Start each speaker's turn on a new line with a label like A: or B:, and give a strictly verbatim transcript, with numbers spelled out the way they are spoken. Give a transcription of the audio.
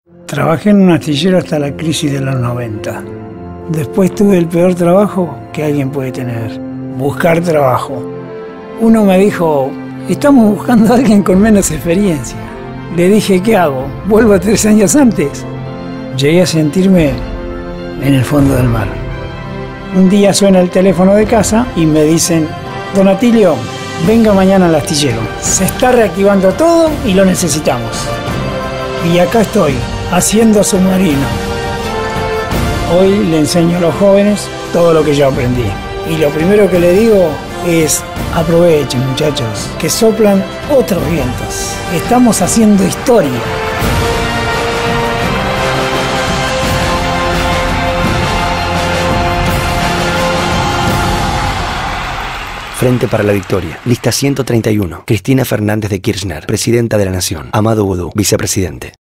A: Trabajé en un astillero hasta la crisis de los noventa. Después tuve el peor trabajo que alguien puede tener: buscar trabajo. Uno me dijo: estamos buscando a alguien con menos experiencia. Le dije: ¿qué hago? ¿Vuelvo a tres años antes? Llegué a sentirme en el fondo del mar. Un día suena el teléfono de casa y me dicen: don Atilio, venga mañana al astillero. Se está reactivando todo y lo necesitamos. Y acá estoy, haciendo submarino. Hoy le enseño a los jóvenes todo lo que yo aprendí. Y lo primero que le digo es: aprovechen, muchachos, que soplan otros vientos. Estamos haciendo historia.
B: Frente para la Victoria. Lista ciento treinta y uno. Cristina Fernández de Kirchner, Presidenta de la Nación. Amado Boudou, Vicepresidente.